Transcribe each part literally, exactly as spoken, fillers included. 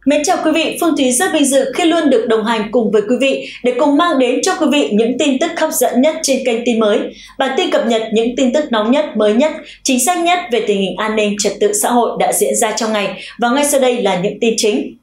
Mến chào quý vị, Phương Thúy rất vinh dự khi luôn được đồng hành cùng với quý vị để cùng mang đến cho quý vị những tin tức hấp dẫn nhất trên kênh Tin Mới. Bản tin cập nhật những tin tức nóng nhất, mới nhất, chính xác nhất về tình hình an ninh trật tự xã hội đã diễn ra trong ngày. Và ngay sau đây là những tin chính.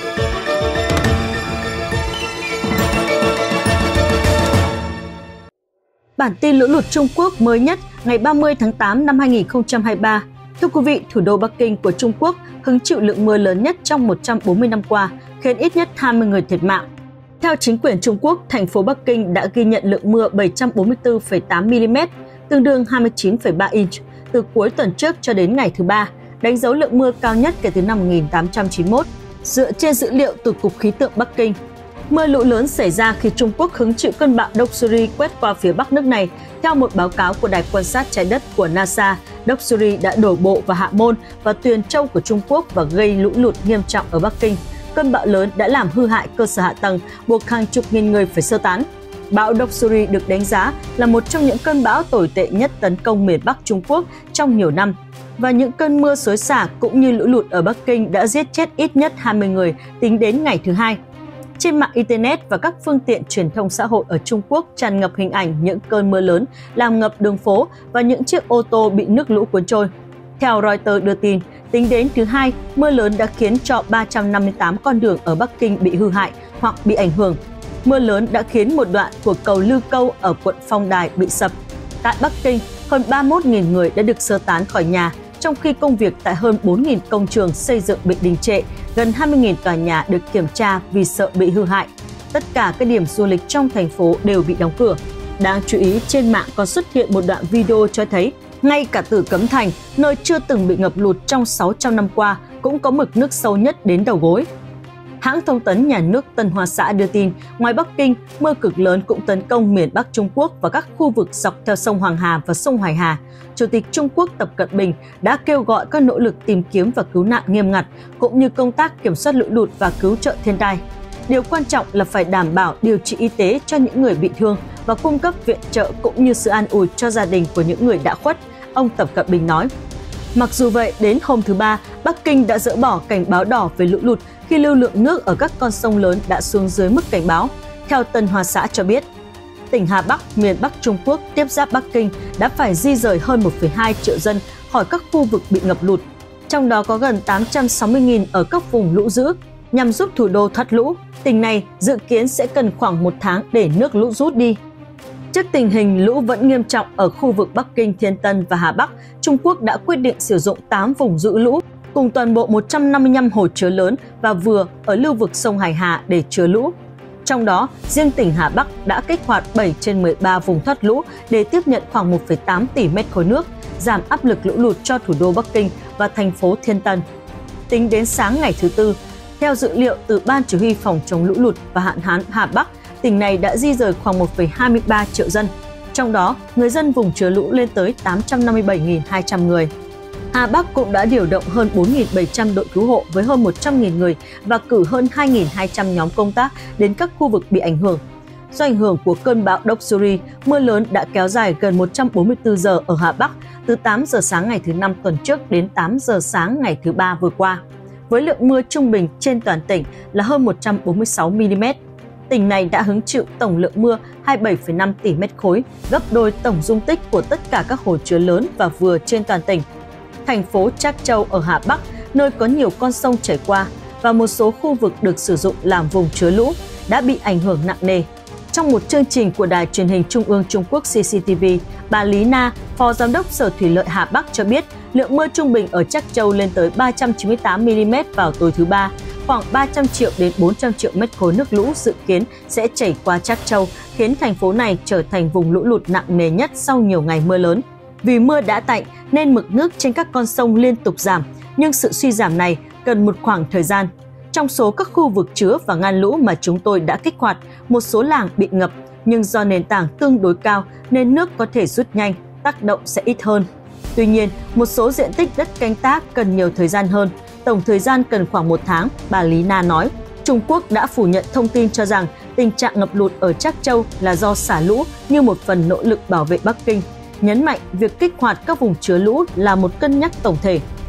Bản tin lũ lụt Trung Quốc mới nhất ngày ba mươi tháng tám năm hai nghìn không trăm hai mươi ba. Thưa quý vị, thủ đô Bắc Kinh của Trung Quốc hứng chịu lượng mưa lớn nhất trong một trăm bốn mươi năm qua, khiến ít nhất hai mươi người thiệt mạng. Theo chính quyền Trung Quốc, thành phố Bắc Kinh đã ghi nhận lượng mưa bảy trăm bốn mươi tư phẩy tám mi-li-mét, tương đương hai mươi chín phẩy ba inch, từ cuối tuần trước cho đến ngày thứ Ba, đánh dấu lượng mưa cao nhất kể từ năm một nghìn tám trăm chín mươi mốt. Dựa trên dữ liệu từ Cục Khí tượng Bắc Kinh, mưa lũ lớn xảy ra khi Trung Quốc hứng chịu cơn bão Doksuri quét qua phía bắc nước này. Theo một báo cáo của Đài quan sát trái đất của NASA, Doksuri đã đổ bộ vào Hạ Môn và Tuyền Châu của Trung Quốc và gây lũ lụt nghiêm trọng ở Bắc Kinh. Cơn bão lớn đã làm hư hại cơ sở hạ tầng, buộc hàng chục nghìn người phải sơ tán. Bão Doksuri được đánh giá là một trong những cơn bão tồi tệ nhất tấn công miền Bắc Trung Quốc trong nhiều năm. Và những cơn mưa xối xả cũng như lũ lụt ở Bắc Kinh đã giết chết ít nhất hai mươi người tính đến ngày thứ Hai. Trên mạng Internet và các phương tiện truyền thông xã hội ở Trung Quốc tràn ngập hình ảnh những cơn mưa lớn làm ngập đường phố và những chiếc ô tô bị nước lũ cuốn trôi. Theo Reuters đưa tin, tính đến thứ Hai, mưa lớn đã khiến cho ba trăm năm mươi tám con đường ở Bắc Kinh bị hư hại hoặc bị ảnh hưởng. Mưa lớn đã khiến một đoạn của cầu Lư Câu ở quận Phong Đài bị sập. Tại Bắc Kinh, hơn ba mươi mốt nghìn người đã được sơ tán khỏi nhà, trong khi công việc tại hơn bốn nghìn công trường xây dựng bị đình trệ, gần hai mươi nghìn tòa nhà được kiểm tra vì sợ bị hư hại. Tất cả các điểm du lịch trong thành phố đều bị đóng cửa. Đáng chú ý, trên mạng còn xuất hiện một đoạn video cho thấy ngay cả Tử Cấm Thành, nơi chưa từng bị ngập lụt trong sáu trăm năm qua, cũng có mực nước sâu nhất đến đầu gối. Hãng thông tấn nhà nước Tân Hoa Xã đưa tin, ngoài Bắc Kinh, mưa cực lớn cũng tấn công miền Bắc Trung Quốc và các khu vực dọc theo sông Hoàng Hà và sông Hoài Hà. Chủ tịch Trung Quốc Tập Cận Bình đã kêu gọi các nỗ lực tìm kiếm và cứu nạn nghiêm ngặt, cũng như công tác kiểm soát lũ lụt và cứu trợ thiên tai. Điều quan trọng là phải đảm bảo điều trị y tế cho những người bị thương và cung cấp viện trợ cũng như sự an ủi cho gia đình của những người đã khuất, ông Tập Cận Bình nói. Mặc dù vậy, đến hôm thứ Ba, Bắc Kinh đã dỡ bỏ cảnh báo đỏ về lũ lụt khi lưu lượng nước ở các con sông lớn đã xuống dưới mức cảnh báo. Theo Tân Hoa Xã cho biết, tỉnh Hà Bắc, miền Bắc Trung Quốc tiếp giáp Bắc Kinh đã phải di rời hơn một phẩy hai triệu dân khỏi các khu vực bị ngập lụt, trong đó có gần tám trăm sáu mươi nghìn ở các vùng lũ dữ. Nhằm giúp thủ đô thoát lũ, tỉnh này dự kiến sẽ cần khoảng một tháng để nước lũ rút đi. Trước tình hình lũ vẫn nghiêm trọng ở khu vực Bắc Kinh, Thiên Tân và Hà Bắc, Trung Quốc đã quyết định sử dụng tám vùng giữ lũ cùng toàn bộ một trăm năm mươi lăm hồ chứa lớn và vừa ở lưu vực sông Hải Hà để chứa lũ. Trong đó, riêng tỉnh Hà Bắc đã kích hoạt bảy trên mười ba vùng thoát lũ để tiếp nhận khoảng một phẩy tám tỷ mét khối nước, giảm áp lực lũ lụt cho thủ đô Bắc Kinh và thành phố Thiên Tân. Tính đến sáng ngày thứ Tư, theo dữ liệu từ Ban Chỉ huy Phòng chống lũ lụt và hạn hán Hà Bắc, tỉnh này đã di rời khoảng một phẩy hai mươi ba triệu dân. Trong đó, người dân vùng chứa lũ lên tới tám trăm năm mươi bảy nghìn hai trăm người. Hà Bắc cũng đã điều động hơn bốn nghìn bảy trăm đội cứu hộ với hơn một trăm nghìn người và cử hơn hai nghìn hai trăm nhóm công tác đến các khu vực bị ảnh hưởng. Do ảnh hưởng của cơn bão Doksuri, mưa lớn đã kéo dài gần một trăm bốn mươi tư giờ ở Hà Bắc, từ tám giờ sáng ngày thứ Năm tuần trước đến tám giờ sáng ngày thứ Ba vừa qua, với lượng mưa trung bình trên toàn tỉnh là hơn một trăm bốn mươi sáu mi-li-mét. Tỉnh này đã hứng chịu tổng lượng mưa hai mươi bảy phẩy năm tỷ mét khối, gấp đôi tổng dung tích của tất cả các hồ chứa lớn và vừa trên toàn tỉnh. Thành phố Trác Châu ở Hà Bắc, nơi có nhiều con sông chảy qua và một số khu vực được sử dụng làm vùng chứa lũ, đã bị ảnh hưởng nặng nề. Trong một chương trình của Đài truyền hình Trung ương Trung Quốc xê xê tê vê, bà Lý Na, Phó Giám đốc Sở Thủy lợi Hà Bắc cho biết lượng mưa trung bình ở Trác Châu lên tới ba trăm chín mươi tám mi-li-mét vào tối thứ Ba. Khoảng ba trăm triệu đến bốn trăm triệu mét khối nước lũ dự kiến sẽ chảy qua Trác Châu, khiến thành phố này trở thành vùng lũ lụt nặng nề nhất sau nhiều ngày mưa lớn. Vì mưa đã tạnh nên mực nước trên các con sông liên tục giảm, nhưng sự suy giảm này cần một khoảng thời gian. Trong số các khu vực chứa và ngăn lũ mà chúng tôi đã kích hoạt, một số làng bị ngập, nhưng do nền tảng tương đối cao nên nước có thể rút nhanh, tác động sẽ ít hơn. Tuy nhiên, một số diện tích đất canh tác cần nhiều thời gian hơn, tổng thời gian cần khoảng một tháng, bà Lý Na nói. Trung Quốc đã phủ nhận thông tin cho rằng tình trạng ngập lụt ở Trác Châu là do xả lũ như một phần nỗ lực bảo vệ Bắc Kinh, nhấn mạnh việc kích hoạt các vùng chứa lũ là một cân nhắc tổng thể.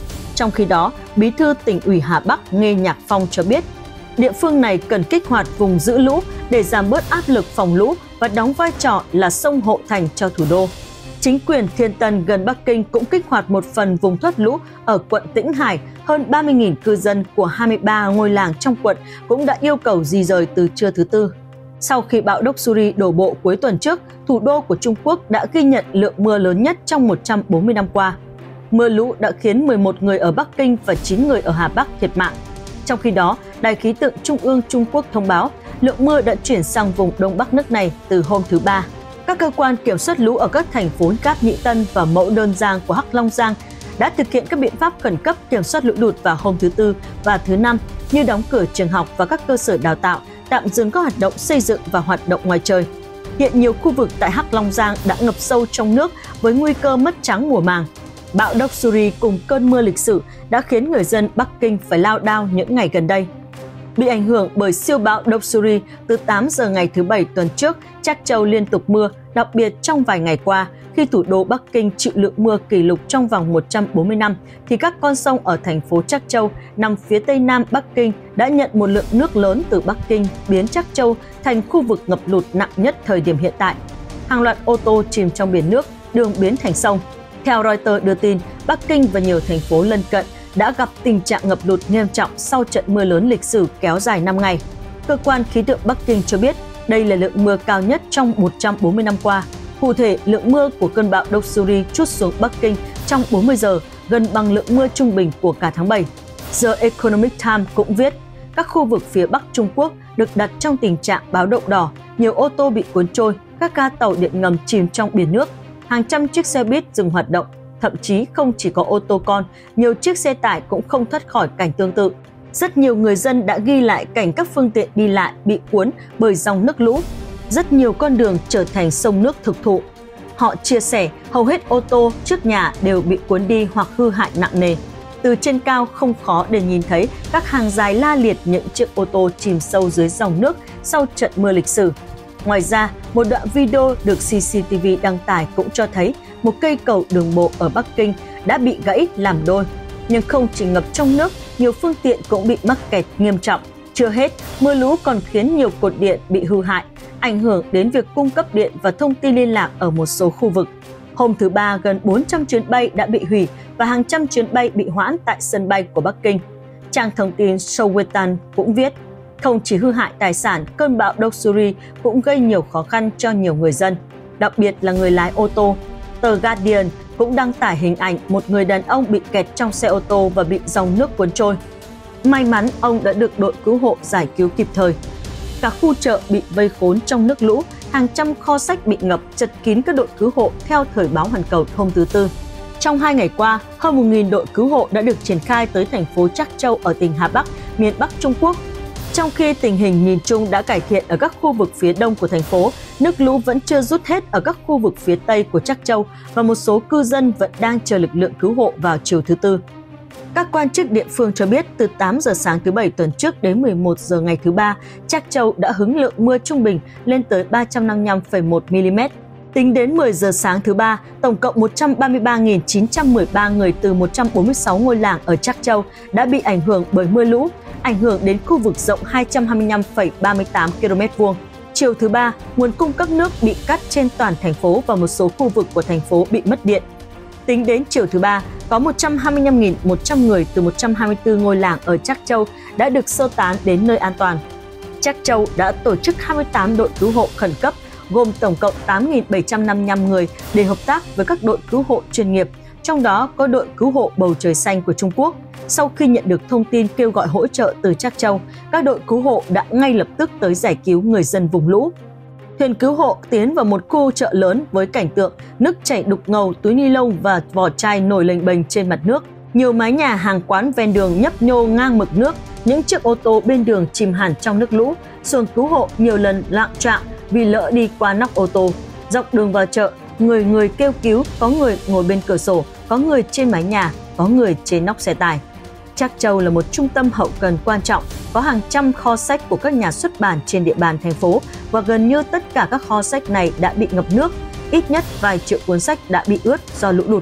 Trong khi đó, Bí thư tỉnh ủy Hà Bắc Nghê Nhạc Phong cho biết, địa phương này cần kích hoạt vùng giữ lũ để giảm bớt áp lực phòng lũ và đóng vai trò là sông hộ thành cho thủ đô. Chính quyền Thiên Tân gần Bắc Kinh cũng kích hoạt một phần vùng thoát lũ ở quận Tĩnh Hải. Hơn ba mươi nghìn cư dân của hai mươi ba ngôi làng trong quận cũng đã yêu cầu di rời từ trưa thứ Tư. Sau khi bão Doksuri đổ bộ cuối tuần trước, thủ đô của Trung Quốc đã ghi nhận lượng mưa lớn nhất trong một trăm bốn mươi năm qua. Mưa lũ đã khiến mười một người ở Bắc Kinh và chín người ở Hà Bắc thiệt mạng. Trong khi đó, Đài khí tượng Trung ương Trung Quốc thông báo lượng mưa đã chuyển sang vùng Đông Bắc nước này từ hôm thứ Ba. Các cơ quan kiểm soát lũ ở các thành phố Cáp Nhĩ Tân và Mẫu Đơn Giang của Hắc Long Giang đã thực hiện các biện pháp khẩn cấp kiểm soát lũ lụt vào hôm thứ Tư và thứ Năm như đóng cửa trường học và các cơ sở đào tạo, tạm dừng các hoạt động xây dựng và hoạt động ngoài trời. Hiện nhiều khu vực tại Hắc Long Giang đã ngập sâu trong nước với nguy cơ mất trắng mùa màng. Bão Doksuri cùng cơn mưa lịch sử đã khiến người dân Bắc Kinh phải lao đao những ngày gần đây. Bị ảnh hưởng bởi siêu bão Doksuri từ tám giờ ngày thứ Bảy tuần trước, Trắc Châu liên tục mưa, đặc biệt trong vài ngày qua, khi thủ đô Bắc Kinh chịu lượng mưa kỷ lục trong vòng một trăm bốn mươi năm, thì các con sông ở thành phố Trắc Châu nằm phía tây nam Bắc Kinh đã nhận một lượng nước lớn từ Bắc Kinh, biến Trắc Châu thành khu vực ngập lụt nặng nhất thời điểm hiện tại. Hàng loạt ô tô chìm trong biển nước, đường biến thành sông. Theo Reuters đưa tin, Bắc Kinh và nhiều thành phố lân cận đã gặp tình trạng ngập lụt nghiêm trọng sau trận mưa lớn lịch sử kéo dài năm ngày. Cơ quan khí tượng Bắc Kinh cho biết đây là lượng mưa cao nhất trong một trăm bốn mươi năm qua. Cụ thể, lượng mưa của cơn bão Doksuri trút xuống Bắc Kinh trong bốn mươi giờ, gần bằng lượng mưa trung bình của cả tháng bảy. The Economic Times cũng viết, các khu vực phía Bắc Trung Quốc được đặt trong tình trạng báo động đỏ, nhiều ô tô bị cuốn trôi, các ga tàu điện ngầm chìm trong biển nước, hàng trăm chiếc xe buýt dừng hoạt động. Thậm chí không chỉ có ô tô con, nhiều chiếc xe tải cũng không thoát khỏi cảnh tương tự. Rất nhiều người dân đã ghi lại cảnh các phương tiện đi lại bị cuốn bởi dòng nước lũ. Rất nhiều con đường trở thành sông nước thực thụ. Họ chia sẻ hầu hết ô tô trước nhà đều bị cuốn đi hoặc hư hại nặng nề. Từ trên cao không khó để nhìn thấy các hàng dài la liệt những chiếc ô tô chìm sâu dưới dòng nước sau trận mưa lịch sử. Ngoài ra, một đoạn video được xê xê tê vê đăng tải cũng cho thấy một cây cầu đường bộ ở Bắc Kinh đã bị gãy làm đôi. Nhưng không chỉ ngập trong nước, nhiều phương tiện cũng bị mắc kẹt nghiêm trọng. Chưa hết, mưa lũ còn khiến nhiều cột điện bị hư hại, ảnh hưởng đến việc cung cấp điện và thông tin liên lạc ở một số khu vực. Hôm thứ Ba, gần bốn trăm chuyến bay đã bị hủy và hàng trăm chuyến bay bị hoãn tại sân bay của Bắc Kinh. Trang thông tin Sowetan cũng viết, không chỉ hư hại tài sản, cơn bão Doksuri cũng gây nhiều khó khăn cho nhiều người dân, đặc biệt là người lái ô tô. Tờ Guardian cũng đăng tải hình ảnh một người đàn ông bị kẹt trong xe ô tô và bị dòng nước cuốn trôi. May mắn ông đã được đội cứu hộ giải cứu kịp thời. Cả khu chợ bị vây khốn trong nước lũ, hàng trăm kho sách bị ngập, chật kín các đội cứu hộ theo Thời báo Hoàn Cầu hôm thứ Tư. Trong hai ngày qua, hơn một nghìn đội cứu hộ đã được triển khai tới thành phố Trắc Châu ở tỉnh Hà Bắc, miền Bắc Trung Quốc. Trong khi tình hình nhìn chung đã cải thiện ở các khu vực phía đông của thành phố, nước lũ vẫn chưa rút hết ở các khu vực phía tây của Trắc Châu và một số cư dân vẫn đang chờ lực lượng cứu hộ vào chiều thứ Tư. Các quan chức địa phương cho biết từ tám giờ sáng thứ Bảy tuần trước đến mười một giờ ngày thứ Ba, Trắc Châu đã hứng lượng mưa trung bình lên tới ba trăm năm mươi lăm phẩy một mi-li-mét. Tính đến mười giờ sáng thứ Ba, tổng cộng một trăm ba mươi ba nghìn chín trăm mười ba người từ một trăm bốn mươi sáu ngôi làng ở Trắc Châu đã bị ảnh hưởng bởi mưa lũ, ảnh hưởng đến khu vực rộng hai trăm hai mươi lăm phẩy ba mươi tám ki lô mét vuông. Chiều thứ Ba, nguồn cung cấp nước bị cắt trên toàn thành phố và một số khu vực của thành phố bị mất điện. Tính đến chiều thứ Ba, có một trăm hai mươi lăm nghìn một trăm người từ một trăm hai mươi tư ngôi làng ở Trắc Châu đã được sơ tán đến nơi an toàn. Trắc Châu đã tổ chức hai mươi tám đội cứu hộ khẩn cấp, gồm tổng cộng tám nghìn bảy trăm năm mươi lăm người để hợp tác với các đội cứu hộ chuyên nghiệp, trong đó có đội cứu hộ Bầu Trời Xanh của Trung Quốc. Sau khi nhận được thông tin kêu gọi hỗ trợ từ Trắc Châu, các đội cứu hộ đã ngay lập tức tới giải cứu người dân vùng lũ. Thuyền cứu hộ tiến vào một khu chợ lớn với cảnh tượng nước chảy đục ngầu, túi ni lông và vỏ chai nổi lềnh bềnh trên mặt nước. Nhiều mái nhà, hàng quán ven đường nhấp nhô ngang mực nước, những chiếc ô tô bên đường chìm hẳn trong nước lũ. Xuồng cứu hộ nhiều lần lạng choạng vì lỡ đi qua nóc ô tô. Dọc đường vào chợ, người người kêu cứu, có người ngồi bên cửa sổ, có người trên mái nhà, có người trên nóc xe tải. Trắc Châu là một trung tâm hậu cần quan trọng, có hàng trăm kho sách của các nhà xuất bản trên địa bàn thành phố và gần như tất cả các kho sách này đã bị ngập nước, ít nhất vài triệu cuốn sách đã bị ướt do lũ lụt.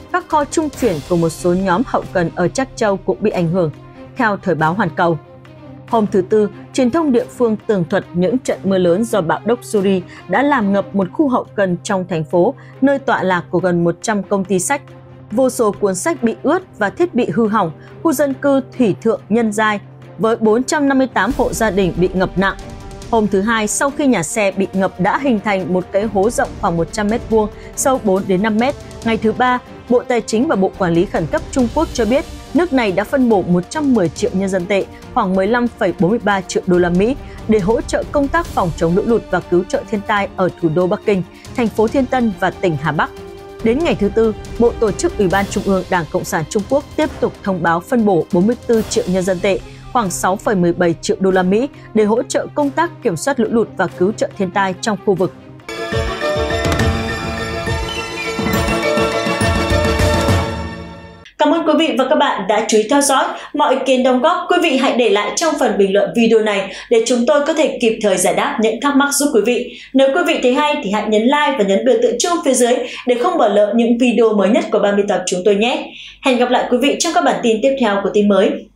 các kho trung chuyển của một số nhóm hậu cần ở Trắc Châu cũng bị ảnh hưởng, theo Thời báo Hoàn Cầu. Hôm thứ Tư, truyền thông địa phương tường thuật những trận mưa lớn do bão Doksuri đã làm ngập một khu hậu cần trong thành phố, nơi tọa lạc của gần một trăm công ty sách. Vô số cuốn sách bị ướt và thiết bị hư hỏng, khu dân cư Thủy Thượng Nhân Giai với bốn trăm năm mươi tám hộ gia đình bị ngập nặng. Hôm thứ Hai, sau khi nhà xe bị ngập đã hình thành một cái hố rộng khoảng một trăm mét vuông, sâu bốn đến năm mét. Ngày thứ Ba, Bộ Tài chính và Bộ Quản lý Khẩn cấp Trung Quốc cho biết nước này đã phân bổ một trăm mười triệu nhân dân tệ, khoảng mười lăm phẩy bốn mươi ba triệu đô la Mỹ để hỗ trợ công tác phòng chống lũ lụt và cứu trợ thiên tai ở thủ đô Bắc Kinh, thành phố Thiên Tân và tỉnh Hà Bắc. Đến ngày thứ Tư, Bộ Tổ chức Ủy ban Trung ương Đảng Cộng sản Trung Quốc tiếp tục thông báo phân bổ bốn mươi tư triệu nhân dân tệ, khoảng sáu phẩy mười bảy triệu đô la Mỹ để hỗ trợ công tác kiểm soát lũ lụt và cứu trợ thiên tai trong khu vực. Cảm ơn quý vị và các bạn đã chú ý theo dõi. Mọi ý kiến đóng góp quý vị hãy để lại trong phần bình luận video này để chúng tôi có thể kịp thời giải đáp những thắc mắc giúp quý vị. Nếu quý vị thấy hay thì hãy nhấn like và nhấn biểu tượng chuông phía dưới để không bỏ lỡ những video mới nhất của ban biên tập chúng tôi nhé. Hẹn gặp lại quý vị trong các bản tin tiếp theo của tin mới.